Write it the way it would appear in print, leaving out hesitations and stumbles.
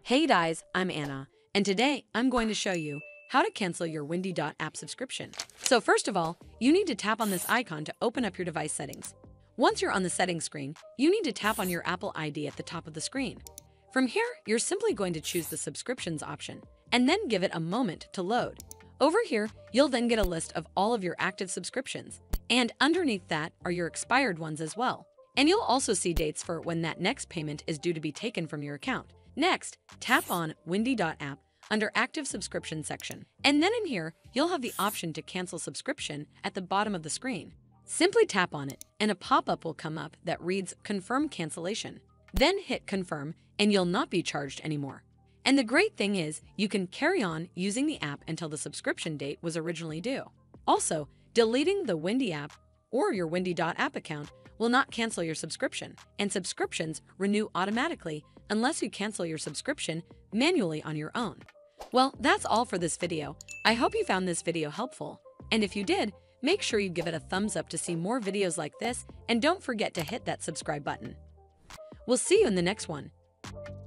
Hey guys, I'm Anna, and today I'm going to show you how to cancel your Windy.app subscription. So first of all, you need to tap on this icon to open up your device settings. Once you're on the settings screen, you need to tap on your Apple ID at the top of the screen. From here, you're simply going to choose the subscriptions option, and then give it a moment to load. Over here, you'll then get a list of all of your active subscriptions, and underneath that are your expired ones as well. And you'll also see dates for when that next payment is due to be taken from your account. Next, tap on Windy.app under Active Subscription section. And then in here, you'll have the option to cancel subscription at the bottom of the screen. Simply tap on it, and a pop-up will come up that reads Confirm Cancellation. Then hit Confirm, and you'll not be charged anymore. And the great thing is, you can carry on using the app until the subscription date was originally due. Also, deleting the Windy app or your Windy.app account will not cancel your subscription, and subscriptions renew automatically unless you cancel your subscription manually on your own. Well, that's all for this video. I hope you found this video helpful, and if you did, make sure you give it a thumbs up to see more videos like this, and don't forget to hit that subscribe button. We'll see you in the next one.